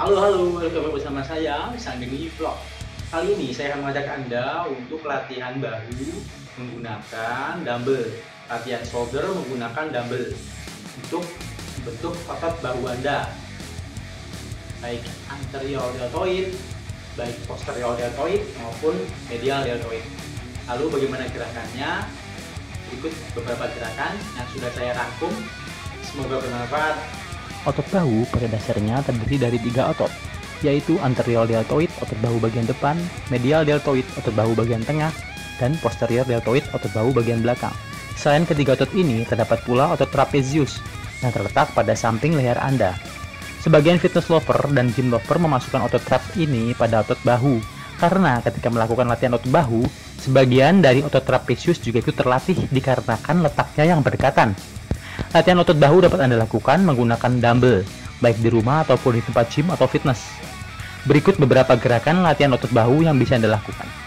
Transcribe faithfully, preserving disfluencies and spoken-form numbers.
Halo halo, welcome bersama saya Sang Dengi Vlog. Kali ini saya akan mengajak Anda untuk latihan bahu menggunakan dumbbell. Latihan shoulder menggunakan dumbbell untuk bentuk otot bahu Anda, baik anterior deltoid, baik posterior deltoid maupun medial deltoid. Lalu bagaimana gerakannya? Berikut beberapa gerakan yang sudah saya rangkum. Semoga bermanfaat. Otot bahu pada dasarnya terdiri dari tiga otot, yaitu anterior deltoid, otot bahu bagian depan, medial deltoid, otot bahu bagian tengah, dan posterior deltoid, otot bahu bagian belakang. Selain ketiga otot ini, terdapat pula otot trapezius yang terletak pada samping leher Anda. Sebagian fitness lover dan gym lover memasukkan otot traps ini pada otot bahu, karena ketika melakukan latihan otot bahu, sebagian dari otot trapezius juga itu terlatih dikarenakan letaknya yang berdekatan. Latihan otot bahu dapat Anda lakukan menggunakan dumbbell, baik di rumah ataupun di tempat gym atau fitness. Berikut beberapa gerakan latihan otot bahu yang bisa Anda lakukan.